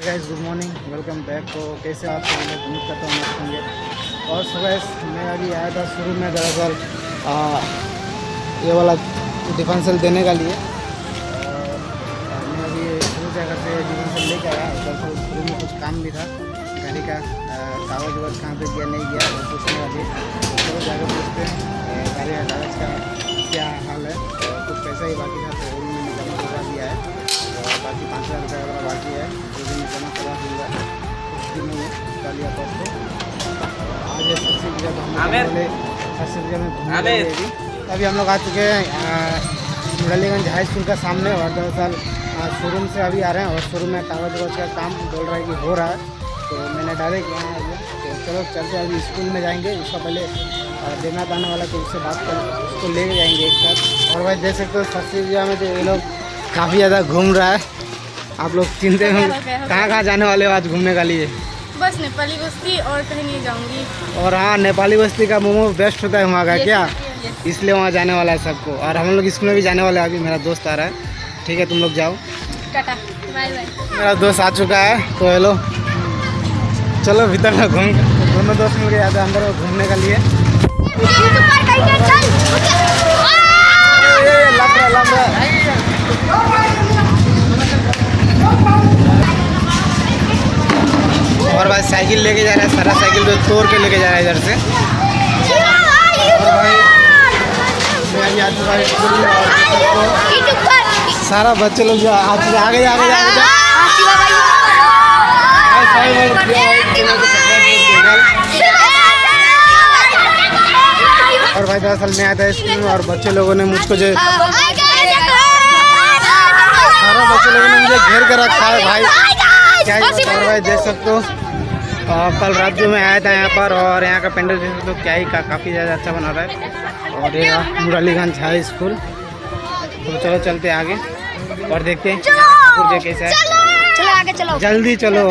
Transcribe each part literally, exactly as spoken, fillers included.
Guys, good morning, welcome back. तो कैसे आप सब लोग, उम्मीद करता हूँ मस्त होंगे। और सुबह मैं अभी आया था शुरू में दरअसल ये वाला डिफेंसल देने का लिए। और मैं अभी शुरू जगह से डिफेंसल लेके आया। दरअसल शुरू में कुछ काम भी था, गाड़ी का कागज वागज कहाँ पे गया नहीं गया वो पूछने वाली। तो जाकर पूछते हैं गाड़ी का कागज़ का क्या हाल है। कुछ पैसा ही बाकी था तो वो मैंने जमा करवा दिया है। और बाकी पाँच हज़ार रुपये वाला बाकी है जो भी मैं जमा करवा दूँगा कुछ दिन में, कल या परसों। आज सबसे जब हम सबसे में घूमने अभी हम लोग आ चुके हैं मुरलीगंज हाई स्कूल का सामने। और दरअसल शोरूम से अभी आ रहे हैं और शोरूम में कागज वागज का काम बोल रहा है कि हो रहा है। तो मैंने डायरेक्ट यहाँ आ गया। तो चलो चलते अभी स्कूल में जाएंगे। उसका पहले देना आने वाला तो उससे बात कर उसको ले जाएंगे एक साथ। और भाई देख सकते हो सबसे में तो ये लोग काफ़ी ज़्यादा घूम रहा है। आप लोग चिंते हैं कहाँ कहाँ जाने वाले हो आज घूमने के लिए? बस नेपाली बस्ती और कहीं नहीं जाऊंगी। और हाँ, नेपाली बस्ती का मोमो बेस्ट होता है वहाँ का क्या, इसलिए वहाँ जाने वाला है सबको। और हम लोग स्कूल में भी जाने वाले हैं। अभी मेरा दोस्त आ रहा है, ठीक है तुम लोग जाओ। Tata bye bye. मेरा दोस्त आ चुका है तो हेलो, चलो भीतर में घूम। दोनों दोस्त मिल के जाते हैं अंदर घूमने के लिए। और भाई साइकिल लेके जा रहा है, सारा साइकिल तो तोड़ के लेके जा रहा है इधर से। और भाई मैं भी आ चुका है स्कूल में और सारा बच्चे लोग जो आगे आगे आगे आगे और भाई दरअसल मैं आया था स्कूल में और बच्चे लोगों ने मुझको जो सारा बच्चे लोगों ने मुझे घेर कर रखा है भाई, क्या ही। और भाई देख सकते हो कल रात जो मैं आया था यहाँ पर और यहाँ का पेंडल देख सकते हो क्या ही का काफ़ी ज़्यादा अच्छा बना रहा है। और ये मुरलीगंज हाई स्कूल। तो चलो चलते आगे और देखते हैं जो कैसा है। चलो आगे चलो, जल्दी चलो।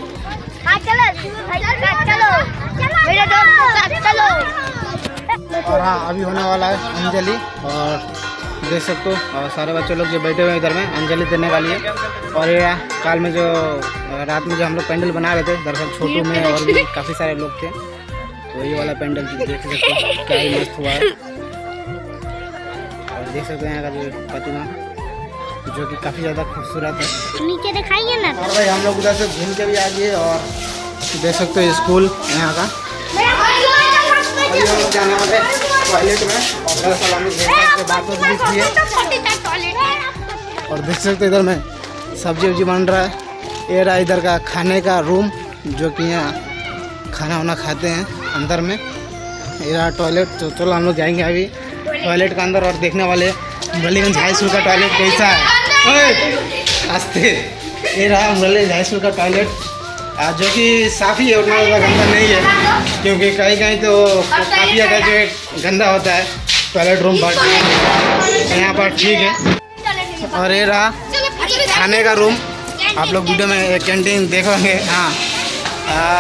और हाँ अभी होने वाला है अंजलि। और देख सकते हो और सारे बच्चे लोग जो बैठे हुए हैं इधर में अंजलि देने वाली है। और ये काल में जो रात में जो हम लोग पेंडल बना रहे थे दरअसल छोटू में और भी काफ़ी सारे लोग थे। तो ये वाला पेंडल देख सकते हो क्या ही मस्त हुआ है। और देख सकते हैं यहाँ का जो प्रतिमा जो कि काफ़ी ज़्यादा खूबसूरत है। नीचे दिखाइए ना। और भाई हम लोग उधर से घूम के भी आ गए और देख सकते हो स्कूल यहाँ का। अभी हम लोग जाने वाले टॉयलेट में और दरअसल हम लोग बात भी की है। और देख सकते हो इधर में सब्जी वब्जी बन रहा है। ये रहा इधर का खाने का रूम जो कि यहाँ खाना वाना खाते हैं अंदर में। ये रहा टॉयलेट। तो चलो हम लोग जाएंगे अभी टॉयलेट का अंदर और देखने वाले मुरलीगंज हाई स्कूल का टॉयलेट कैसा है। आस्ते ये रहा मुरलीगंज हाई स्कूल का टॉयलेट जो कि साफ़ ही है, उतना ज़्यादा गंदा नहीं है क्योंकि कहीं कहीं तो काफ़ी ज़्यादा जो गंदा होता है टॉयलेट रूम पर। यहाँ पर ठीक है। और ये रहा खाने का रूम। आप लोग वीडियो में कैंटीन देखोगे हाँ, आ,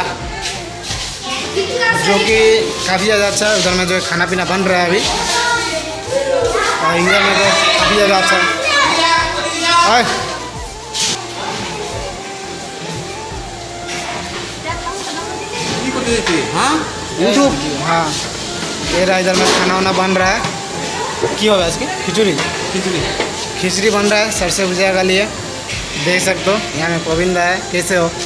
जो कि काफ़ी ज़्यादा अच्छा है। उधर में जो खाना पीना बन रहा है अभी और इधर में तो काफ़ी ज़्यादा अच्छा है। हाँ यूट्यूब हाँ ये रहा इधर में खाना वाना बन रहा है। क्या होगा इसकी खिचड़ी खिचड़ी खिचड़ी बन रहा है सरसों भुजिया का लिए। देख सकते हो यहाँ में गोविंदा है। कैसे हो?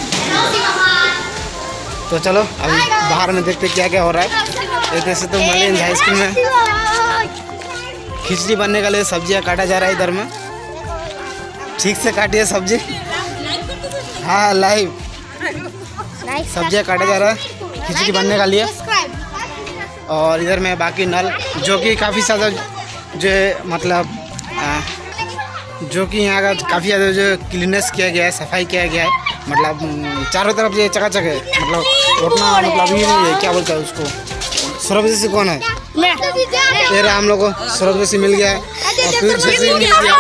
तो चलो अभी बाहर में देखते क्या क्या हो रहा है। जैसे तो मुरलीगंज हाई स्कूल में खिचड़ी बनने के लिए सब्जियाँ काटा जा रहा है इधर में। ठीक से काटिए सब्जी। हाँ लाइव सब्जियाँ काटा जा रहा है खिचड़ी बनने के लिए। और इधर में बाकी नल जो कि काफ़ी ज़्यादा जो मतलब आ, जो कि यहाँ का काफ़ी ज़्यादा जो क्लीनेस किया गया है, सफाई किया गया है। मतलब चारों तरफ ये चकाचक है। मतलब उतना मतलब ये नहीं है, क्या बोलते हैं उसको, सौरभ जैसी कौन है? ये रहा हम लोग को सौरभ जैसी मिल गया है और फिर जैसी मिल गया।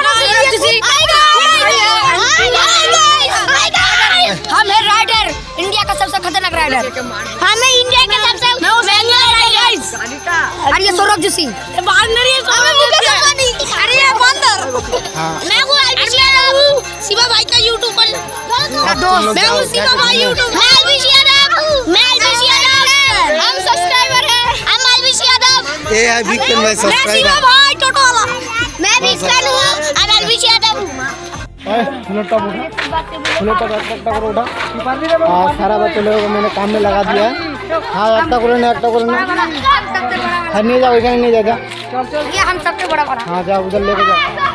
हम है राइडर, इंडिया का सबसे खतरनाक राइडर। हमें इंडिया के सबसे महंगा राइडर। अरे ये सौरभ जोशी बाहर नहीं है। अरे ये बंदर। हाँ मैं वो शिवा भाई का यूट्यूब पर दोस्त मैं उसी का भाई यूट्यूब मैं अलविश यादव मैं अलविश यादव हम सब्सक्राइबर हैं हम अलविश यादव ये है बिग फैन मैं सब्सक्राइबर भाई टोटो वाला मैं बिग फैन हूं हम अलविश यादव ओए सुनो टॉप उठा सुनो टॉप एक टक उठा और सारा बच्चे लोगों को मैंने काम में लगा दिया है। हाँ एक टक उठा एक टक उठा हर नहीं जाओ इधर नहीं जाएगा ये हम सबसे बड़ा बड़ा हाँ जाओ उधर लेके जाओ।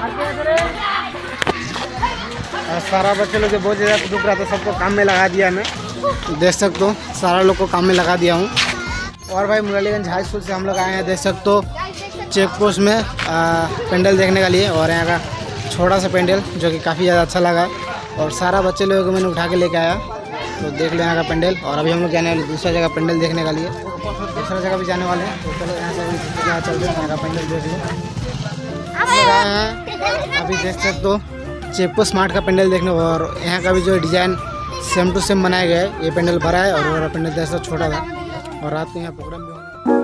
सारा बच्चे लोग जो बहुत ज़्यादा दुख रहा था सबको काम में लगा दिया मैं देख सकते हो सारा लोग को काम में लगा दिया हूँ। और भाई मुरलीगंज हाई स्कूल से हम लोग आए हैं देख सकते हो चेक पोस्ट में पेंडल देखने के लिए और यहाँ का छोटा सा पेंडल जो कि काफ़ी ज़्यादा अच्छा लगा और सारा बच्चे लोगों को मैंने उठा के लेके आया तो देख लो यहाँ का पेंडल। और अभी हम लोग जाने वाले दूसरा जगह पेंडल देखने के लिए दूसरा जगह भी जाने वाले हैं तो चलो यहाँ से यहाँ चलते हैं यहाँ का पेंडल देख लो। अभी देख सकते हो चेपो स्मार्ट का पेंडल देखने और यहाँ का भी जो डिज़ाइन सेम टू सेम बनाया गया है। ये पेंडल बड़ा है और वो पेंडल जैसा छोटा था और रात को यहाँ प्रोग्राम भी होना।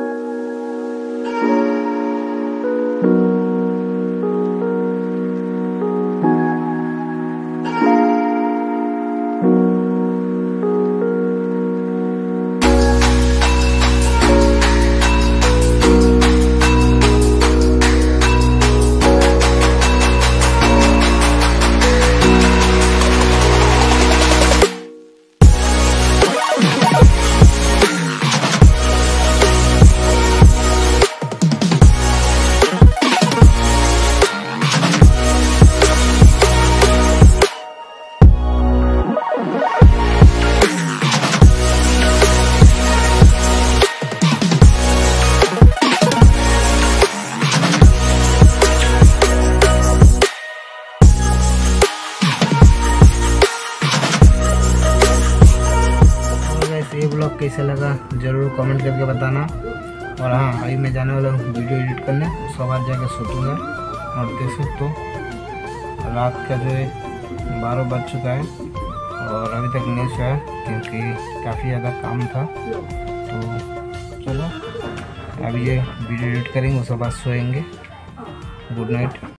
ये ब्लॉग कैसे लगा ज़रूर कमेंट करके बताना। और हाँ अभी मैं जाने वाला हूँ वीडियो एडिट करने उसके बाद जाकर सोचूंगा। और देख सकते हो रात का जो है बारह बज चुका है और अभी तक नहीं सोया क्योंकि काफ़ी ज़्यादा काम था। तो चलो अभी ये वीडियो एडिट करेंगे उसके बाद सोएंगे। Good night.